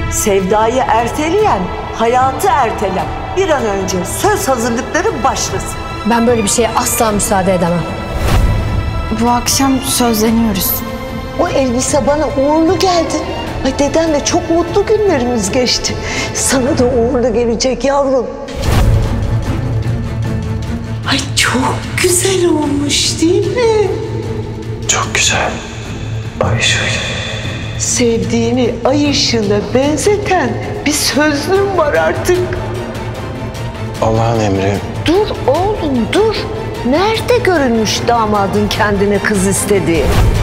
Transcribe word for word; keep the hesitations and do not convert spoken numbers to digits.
Sevdayı erteleyen hayatı erteler. Bir an önce söz hazırlıkları başlasın. Ben böyle bir şeye asla müsaade edemem. Bu akşam sözleniyoruz. O elbise bana uğurlu geldi. Ay dedenle çok mutlu günlerimiz geçti. Sana da uğurlu gelecek yavrum. Ay çok güzel olmuş değil mi? Çok güzel. Ay şöyle. Sevdiğini ay ışığına benzeten bir sözlüğüm var artık. Allah'ın emri. Dur oğlum dur. Nerede görülmüş damadın kendine kız istediği?